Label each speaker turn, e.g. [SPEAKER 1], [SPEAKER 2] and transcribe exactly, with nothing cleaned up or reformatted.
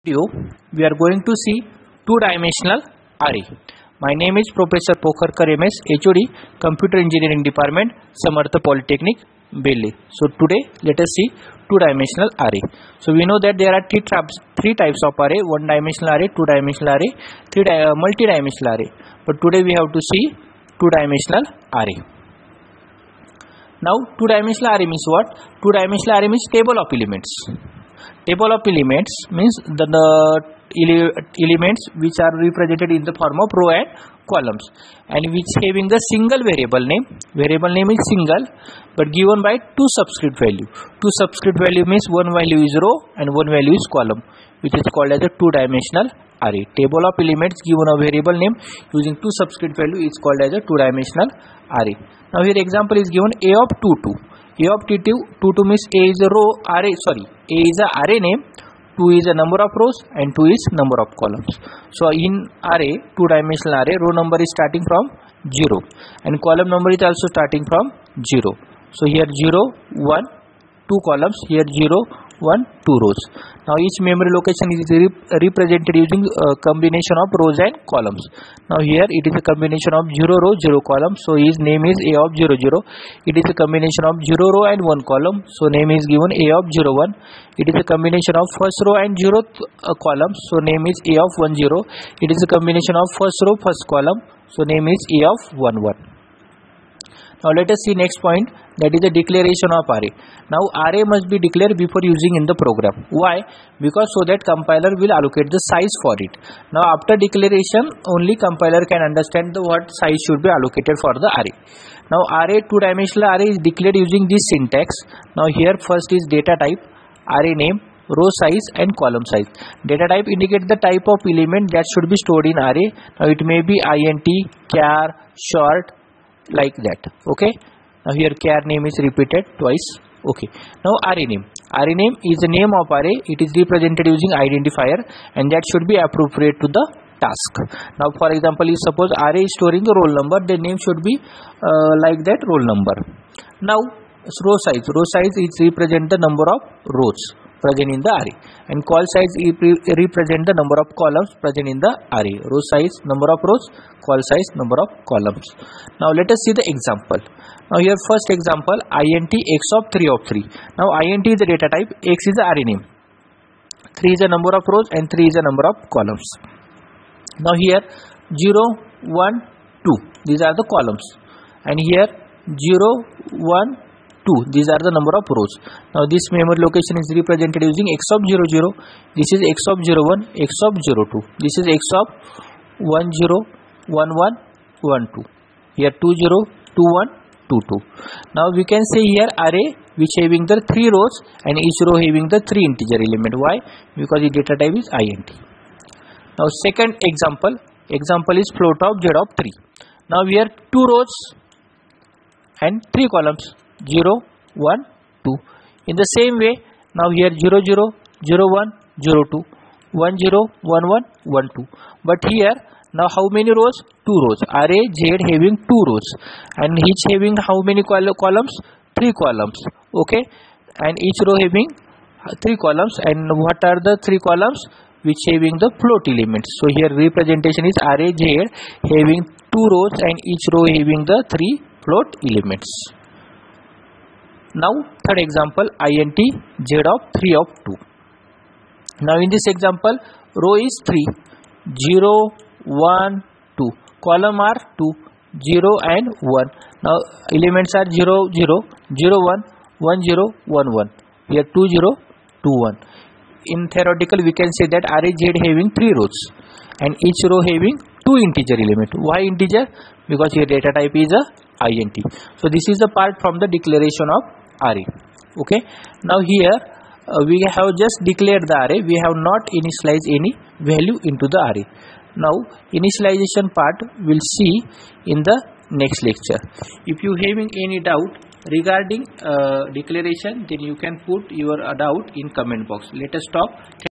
[SPEAKER 1] Video, we are going to see two-dimensional array. My name is Professor Pokharkar M S, H O D, Computer Engineering Department, Samartha Polytechnic, Delhi. So today, let us see two-dimensional array. So we know that there are three types, three types of array: one-dimensional array, two-dimensional array, three di uh, multi-dimensional array. But today we have to see two-dimensional array. Now, two-dimensional array means what? Two-dimensional array means table of elements. Table of elements means the, the ele elements which are represented in the form of row and columns, and which having the single variable name. Variable name is single, but given by two subscript value. Two subscript value means one value is row and one value is column, which is called as a two-dimensional array. Table of elements given a variable name using two subscript value is called as a two-dimensional array. Now here example is given A of two two. A of two two, two two means A is a row array, sorry, A is a array name, two is a number of rows and two is number of columns. So in array, two dimensional array, row number is starting from zero and column number is also starting from zero. So here zero, one, two columns, here zero, one, two rows. Now each memory location is rep represented using a combination of rows and columns. Now here it is a combination of zero row, zero column, so his name is A of zero zero. It is a combination of zero row and one column, so name is given A of zero one. It is a combination of first row and zeroth uh, column, so name is A of one zero. It is a combination of first row, first column, so name is A of one one. Now let us see next point, that is the declaration of array. Now array must be declared before using in the program. Why? Because so that compiler will allocate the size for it. Now after declaration, only compiler can understand the what size should be allocated for the array. Now array, two-dimensional array is declared using this syntax. Now here first is data type, array name, row size and column size. Data type indicates the type of element that should be stored in array. Now it may be int, char, short, like that. Okay, now here char name is repeated twice. Okay, now array name. Array name is the name of array. It is represented using identifier and that should be appropriate to the task. Now for example, if suppose array is storing the roll number, the name should be uh, like that, roll number. Now row size. Row size is represent the number of rows present in the array, and call size represent the number of columns present in the array. Row size, number of rows, call size, number of columns. Now let us see the example. Now here first example, int x of three of three. Now int is the data type, x is the array name, three is the number of rows and three is the number of columns. Now here zero, one, two, these are the columns, and here zero, one, two, these are the number of rows. Now this memory location is represented using x of zero zero, this is x of zero one, x of zero two, this is x of one zero, one one, one two, here two zero, two one, two two. Now we can say here array which having the three rows and each row having the three integer element. Why? Because the data type is int. Now second example, example is float of z of three. Now we have two rows and three columns, zero, one, two. In the same way, now here zero zero, zero one, zero two, one zero, one one, one two. But here now how many rows? Two rows. Array Z having two rows and each having how many col columns? Three columns. Okay, and each row having three columns. And what are the three columns? Which having the float elements. So here representation is array Z having two rows and each row having the three float elements. Now third example, int z of three of two. Now in this example, row is three, zero, one, two, column are two, zero and one. Now elements are zero zero, zero one, one zero, one one, here two zero, two one. In theoretical we can say that array Z having three rows and each row having two integer element. Why integer? Because here data type is a int. So this is the part from the declaration of array. Okay, now here uh, we have just declared the array, we have not initialized any value into the array. Now initialization part we'll see in the next lecture. If you having any doubt regarding uh, declaration, then you can put your uh, doubt in comment box. Let us stop.